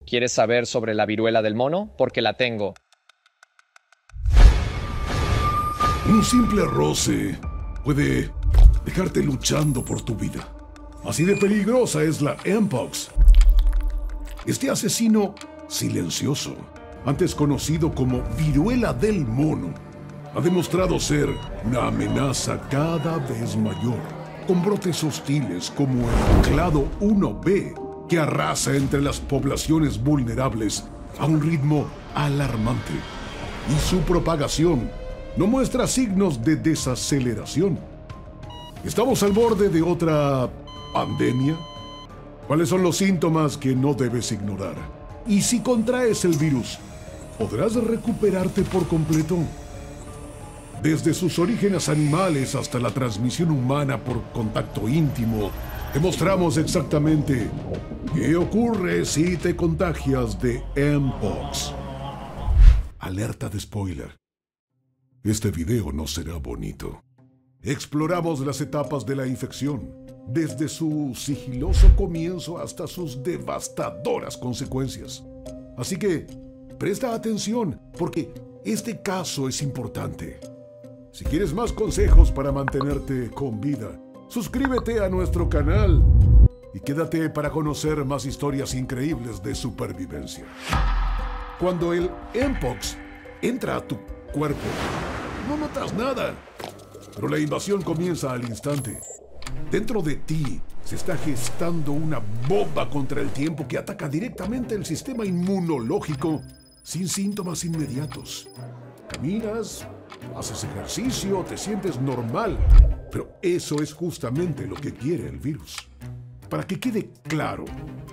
¿Quieres saber sobre la viruela del mono? Porque la tengo. Un simple roce puede dejarte luchando por tu vida. Así de peligrosa es la Mpox. Este asesino silencioso, antes conocido como viruela del mono, ha demostrado ser una amenaza cada vez mayor, con brotes hostiles como el clado 1B, que arrasa entre las poblaciones vulnerables a un ritmo alarmante. Y su propagación no muestra signos de desaceleración. ¿Estamos al borde de otra pandemia? ¿Cuáles son los síntomas que no debes ignorar? Y si contraes el virus, ¿podrás recuperarte por completo? Desde sus orígenes animales hasta la transmisión humana por contacto íntimo, demostramos exactamente qué ocurre si te contagias de Mpox. Alerta de spoiler. Este video no será bonito. Exploramos las etapas de la infección, desde su sigiloso comienzo hasta sus devastadoras consecuencias. Así que, presta atención, porque este caso es importante. Si quieres más consejos para mantenerte con vida, suscríbete a nuestro canal y quédate para conocer más historias increíbles de supervivencia. Cuando el Mpox entra a tu cuerpo, no notas nada, pero la invasión comienza al instante. Dentro de ti se está gestando una bomba contra el tiempo que ataca directamente el sistema inmunológico sin síntomas inmediatos. Caminas, haces ejercicio, te sientes normal, pero eso es justamente lo que quiere el virus. Para que quede claro,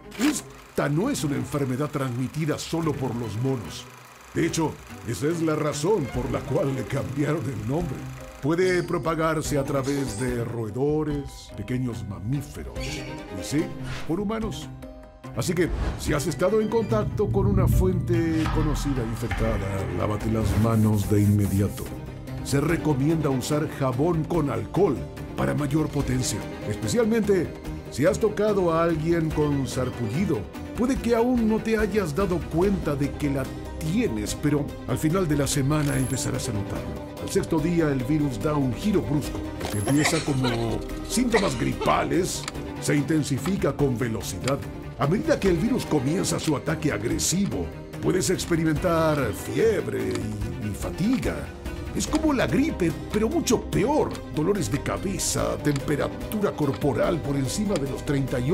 esta no es una enfermedad transmitida solo por los monos. De hecho, esa es la razón por la cual le cambiaron el nombre. Puede propagarse a través de roedores, pequeños mamíferos, y sí, por humanos. Así que, si has estado en contacto con una fuente conocida infectada, lávate las manos de inmediato. Se recomienda usar jabón con alcohol para mayor potencia, especialmente si has tocado a alguien con sarpullido. Puede que aún no te hayas dado cuenta de que la tienes, pero al final de la semana empezarás a notarlo. Al sexto día el virus da un giro brusco. Empieza como síntomas gripales, se intensifica con velocidad. A medida que el virus comienza su ataque agresivo, puedes experimentar fiebre y fatiga. Es como la gripe, pero mucho peor. Dolores de cabeza, temperatura corporal por encima de los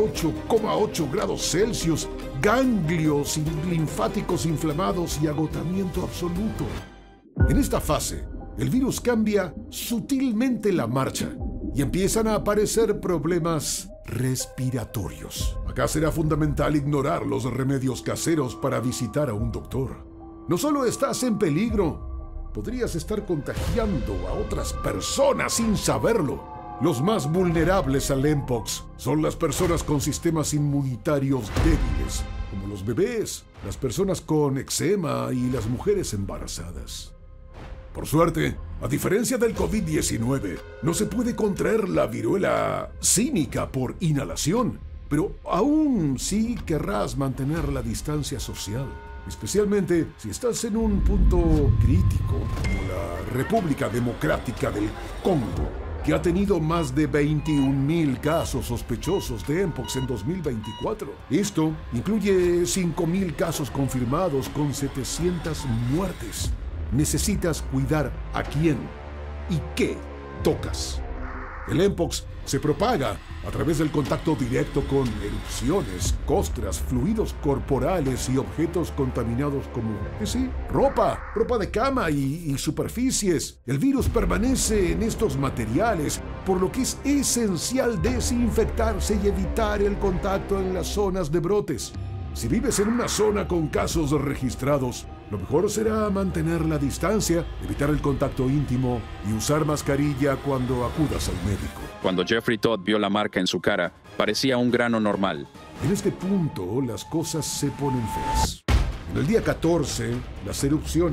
38,8 grados Celsius, ganglios linfáticos inflamados y agotamiento absoluto. En esta fase, el virus cambia sutilmente la marcha y empiezan a aparecer problemas respiratorios. Acá será fundamental ignorar los remedios caseros para visitar a un doctor. No solo estás en peligro, podrías estar contagiando a otras personas sin saberlo. Los más vulnerables al Mpox son las personas con sistemas inmunitarios débiles, como los bebés, las personas con eczema y las mujeres embarazadas. Por suerte, a diferencia del COVID-19, no se puede contraer la viruela símica por inhalación, pero aún sí querrás mantener la distancia social. Especialmente si estás en un punto crítico, como la República Democrática del Congo, que ha tenido más de 21,000 casos sospechosos de Mpox en 2024. Esto incluye 5,000 casos confirmados con 700 muertes. Necesitas cuidar a quién y qué tocas. El Mpox se propaga a través del contacto directo con erupciones, costras, fluidos corporales y objetos contaminados como, ropa de cama y superficies. El virus permanece en estos materiales, por lo que es esencial desinfectarse y evitar el contacto en las zonas de brotes. Si vives en una zona con casos registrados, lo mejor será mantener la distancia, evitar el contacto íntimo y usar mascarilla cuando acudas al médico. Cuando Jeffrey Todd vio la marca en su cara, parecía un grano normal. En este punto, las cosas se ponen feas. En el día 14, las erupciones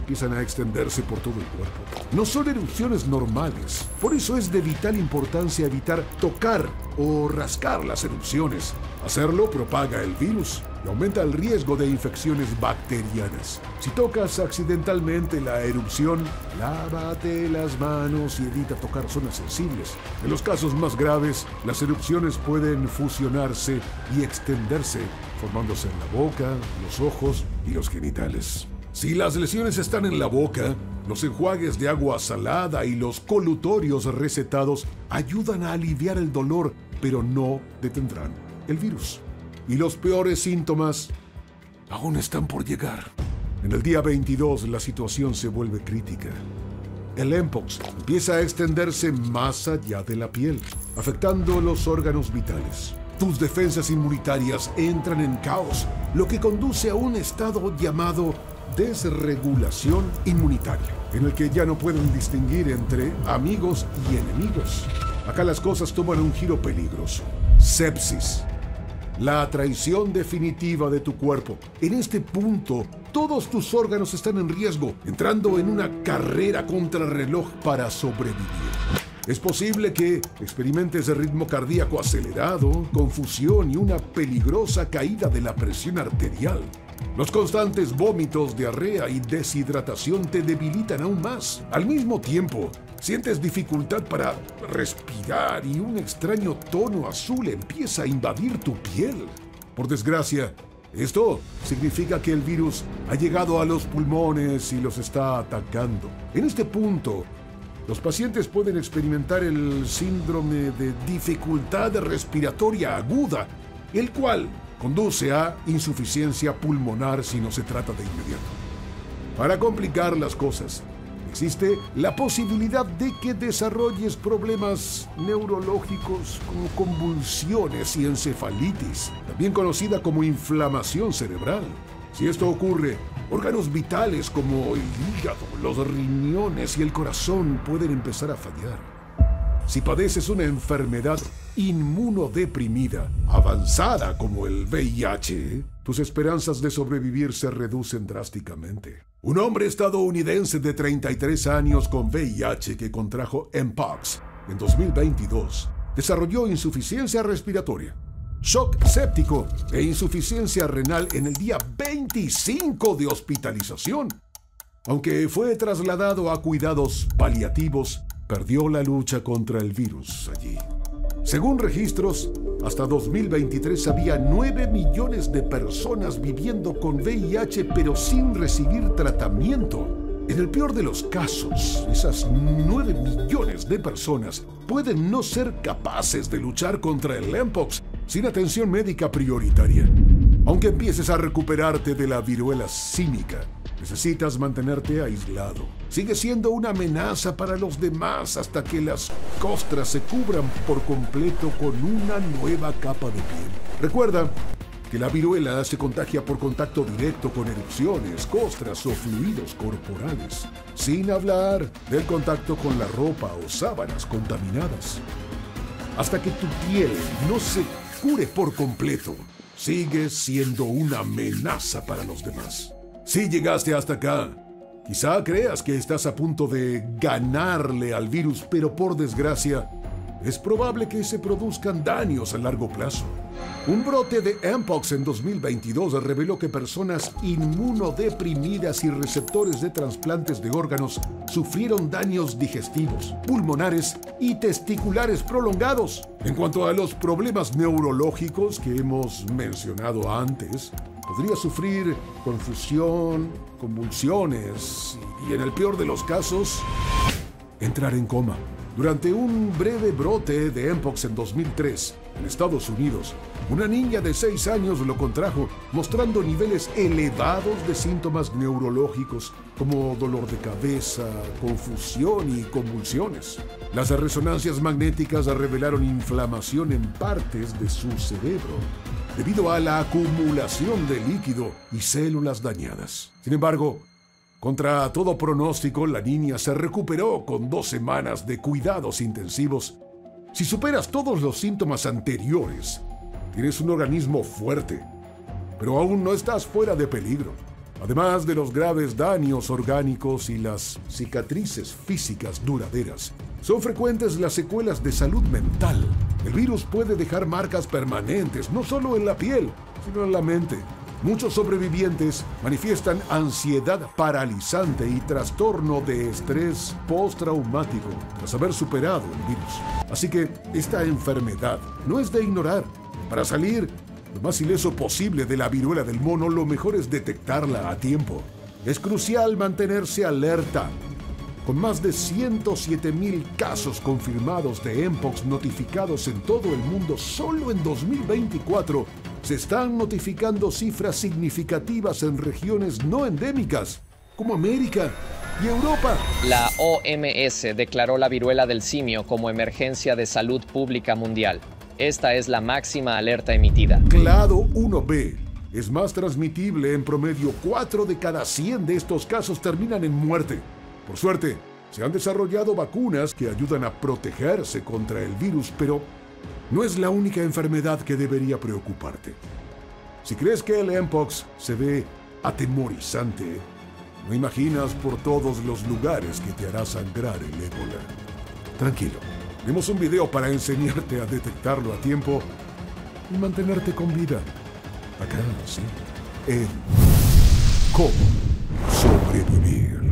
empiezan a extenderse por todo el cuerpo. No son erupciones normales, por eso es de vital importancia evitar tocar o rascar las erupciones. Hacerlo propaga el virus y aumenta el riesgo de infecciones bacterianas. Si tocas accidentalmente la erupción, lávate las manos y evita tocar zonas sensibles. En los casos más graves, las erupciones pueden fusionarse y extenderse, formándose en la boca, los ojos y los genitales. Si las lesiones están en la boca, los enjuagues de agua salada y los colutorios recetados ayudan a aliviar el dolor, pero no detendrán el virus. Y los peores síntomas aún están por llegar. En el día 22 la situación se vuelve crítica. El Mpox empieza a extenderse más allá de la piel, afectando los órganos vitales. Tus defensas inmunitarias entran en caos, lo que conduce a un estado llamado desregulación inmunitaria, en el que ya no pueden distinguir entre amigos y enemigos. Acá las cosas toman un giro peligroso. Sepsis. La traición definitiva de tu cuerpo. En este punto, todos tus órganos están en riesgo, entrando en una carrera contra el reloj para sobrevivir. Es posible que experimentes de ritmo cardíaco acelerado, confusión y una peligrosa caída de la presión arterial. Los constantes vómitos, diarrea y deshidratación te debilitan aún más. Al mismo tiempo, sientes dificultad para respirar y un extraño tono azul empieza a invadir tu piel. Por desgracia, esto significa que el virus ha llegado a los pulmones y los está atacando. En este punto, los pacientes pueden experimentar el síndrome de dificultad respiratoria aguda, el cual conduce a insuficiencia pulmonar si no se trata de inmediato. Para complicar las cosas, existe la posibilidad de que desarrolles problemas neurológicos como convulsiones y encefalitis, también conocida como inflamación cerebral. Si esto ocurre, órganos vitales como el hígado, los riñones y el corazón pueden empezar a fallar. Si padeces una enfermedad inmunodeprimida avanzada como el VIH, tus esperanzas de sobrevivir se reducen drásticamente. Un hombre estadounidense de 33 años con VIH que contrajo Mpox en 2022 desarrolló insuficiencia respiratoria, shock séptico e insuficiencia renal en el día 25 de hospitalización. Aunque fue trasladado a cuidados paliativos, perdió la lucha contra el virus allí. Según registros, hasta 2023 había 9 millones de personas viviendo con VIH pero sin recibir tratamiento. En el peor de los casos, esas 9 millones de personas pueden no ser capaces de luchar contra el Mpox sin atención médica prioritaria. Aunque empieces a recuperarte de la viruela símica, necesitas mantenerte aislado. Sigue siendo una amenaza para los demás hasta que las costras se cubran por completo con una nueva capa de piel. Recuerda que la viruela se contagia por contacto directo con erupciones, costras o fluidos corporales, sin hablar del contacto con la ropa o sábanas contaminadas. Hasta que tu piel no se cure por completo, sigue siendo una amenaza para los demás. Si llegaste hasta acá, quizá creas que estás a punto de ganarle al virus, pero por desgracia, es probable que se produzcan daños a largo plazo. Un brote de Mpox en 2022 reveló que personas inmunodeprimidas y receptores de trasplantes de órganos sufrieron daños digestivos, pulmonares y testiculares prolongados. En cuanto a los problemas neurológicos que hemos mencionado antes, podría sufrir confusión, convulsiones y, en el peor de los casos, entrar en coma. Durante un breve brote de Mpox en 2003, en Estados Unidos, una niña de 6 años lo contrajo, mostrando niveles elevados de síntomas neurológicos como dolor de cabeza, confusión y convulsiones. Las resonancias magnéticas revelaron inflamación en partes de su cerebro, debido a la acumulación de líquido y células dañadas. Sin embargo, contra todo pronóstico, la niña se recuperó con 2 semanas de cuidados intensivos. Si superas todos los síntomas anteriores, tienes un organismo fuerte, pero aún no estás fuera de peligro. Además de los graves daños orgánicos y las cicatrices físicas duraderas, son frecuentes las secuelas de salud mental. El virus puede dejar marcas permanentes, no solo en la piel, sino en la mente. Muchos sobrevivientes manifiestan ansiedad paralizante y trastorno de estrés postraumático tras haber superado el virus. Así que esta enfermedad no es de ignorar. Para salir lo más ileso posible de la viruela del mono, lo mejor es detectarla a tiempo. Es crucial mantenerse alerta. Con más de 107,000 casos confirmados de Mpox notificados en todo el mundo, solo en 2024 se están notificando cifras significativas en regiones no endémicas, como América y Europa. La OMS declaró la viruela del simio como emergencia de salud pública mundial. Esta es la máxima alerta emitida. Clado 1B es más transmitible. En promedio, 4 de cada 100 de estos casos terminan en muerte. Por suerte, se han desarrollado vacunas que ayudan a protegerse contra el virus, pero no es la única enfermedad que debería preocuparte. Si crees que el Mpox se ve atemorizante, no imaginas por todos los lugares que te hará sangrar el ébola. Tranquilo, vimos un video para enseñarte a detectarlo a tiempo y mantenerte con vida. Acá, sí, en Cómo Sobrevivir.